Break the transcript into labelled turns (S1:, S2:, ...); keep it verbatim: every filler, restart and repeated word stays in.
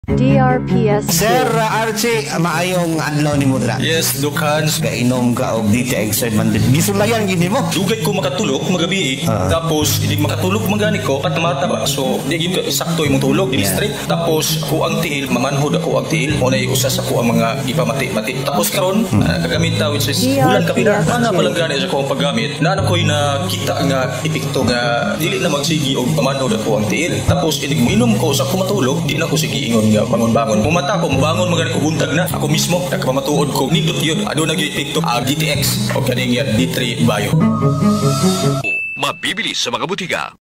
S1: D R P S
S2: Sir uh, Archie, maayong adlaw ni Mudra.
S3: Yes, Lucans.
S2: Kainom ka og D T X man. Gisulayan gini mo.
S3: Dugay ko makatulog magabi.
S2: Ah.
S3: Tapos hindi makatulog magani ko patamata ba. So di gyud sakto imong tulog, di
S2: Yeah.
S3: straight. Tapos ako ang tiil, mamanhod ako ang tiil. Mo nay usa sa ko ang mga ipamati-mati. Tapos karon
S2: Hmm.
S3: uh, kagamit ta which is
S1: Yeah,
S3: bulan kapila.
S1: yeah.
S3: Ana palang gani sa ko ang paggamit. Na ano ko'y nakita nga epekto nga dili na magsigi og pamanhod ako ang tiil. Tapos inig minom ko sa ko matulog, di na ko sige ingon nga bangon-bangon. Mumata ko, bangon magani ko buntag na. Ako mismo nagpamatuod ko. Nindot yun. Ado na gyud epekto ang D T X o kaning D three Bio.
S4: Mabibili sa mga butika.